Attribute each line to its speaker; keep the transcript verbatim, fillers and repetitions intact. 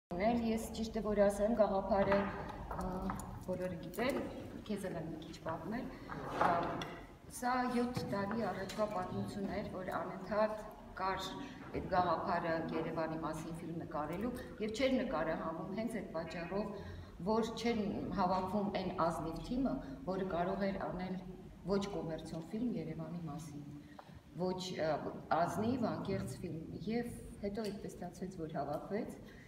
Speaker 1: Ես ճիշտ է որ ասեմ, գաղափարը բոլորը գիտեն, քեզ էլ եմ մի քիչ պատմել։ Սա յոթ տարի առաջվա պատմություն էր, որ անընդհատ կար այդ գաղափարը Երևանի մասին ֆիլմ նկարելու եւ չէր նկարահանվում հենց այդ պատճառով, որ չէր հավաքվում այն ազնիվ թիմը, որը կարող էր անել ոչ կոմերցիոն ֆիլմ Երևանի մասին, ոչ ազնիվ, անկեղծ ֆիլմ եւ հետո այդպես ստացվեց, որ հավաքվեց։